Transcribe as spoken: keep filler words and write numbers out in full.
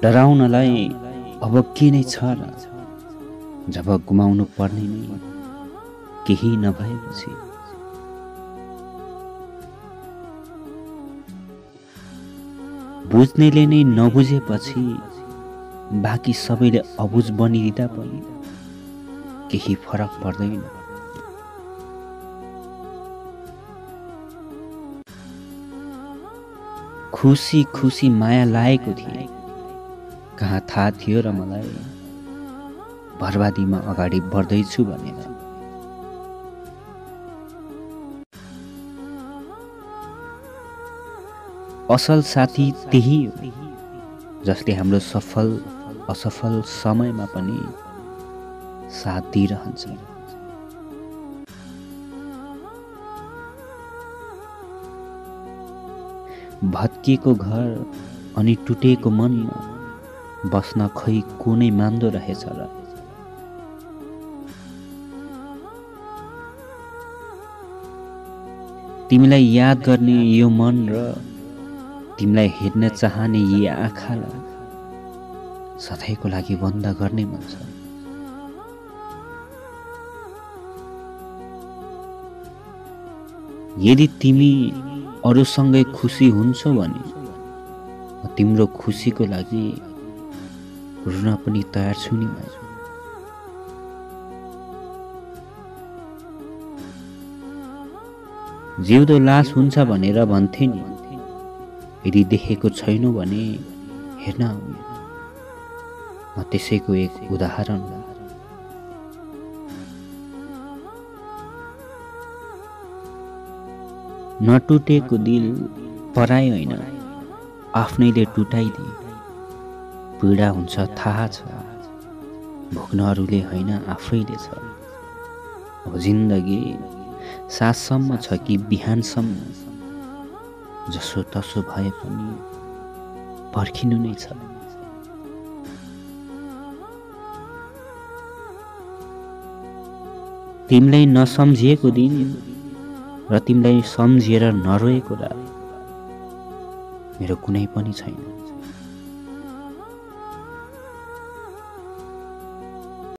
डराउनलाई अब के नै छ र, जब गुमाउनु पर्ने नै केही नभएपछि। बुझ्नेले नै नबुझेपछि बाँकी सबैले अबुझ बनिदिँदा पनि केही फरक पर्दैन। खुसी खुसी माया लागेको थिए, कहाँ थाहा थियो र मलाई बर्बादीमा अगाडि बढ्दैछु भनेर। असल साथी त्यही हो जसले हाम्रो सफल असफल समयमा पनि साथ दिइरहन्छ। भत्किएको घर अनि टुटेको मनमा बस्न खै कुनै मान्दो रहेछ र। तिमीलाई याद गर्ने यो मन र तिमीलाई हेर्न चाहने यी आँखालाई सधैँको लागि बन्द गर्ने मन छ। यदि तिमी अरूसँगै खुसी हुन्छौ भने म तिम्रो खुसीको लागि रुन पनि तयार छु नि। जिउँदो लास हुन्छ भनेर भन्थे नि, यदि देखेको छैनौ भने हेर्न आउने। म त्यसैको एक उदाहरण हो। नटुटेको दिल पराई होइन, आफ्नैले टुटाइदिए पीडा हुन्छ थाहा छ, भोग्न अरूले होइन आफैले छ। अब जिन्दगी साँझसम्म छ कि बिहानसम्म, जसो तसो भए पनि पर्खिनु नै छ। तिमीलाई नसम्झिएको दिन र तिमीलाई सम्झिएर नरोएको रात मेरो कुनै पनि छैन।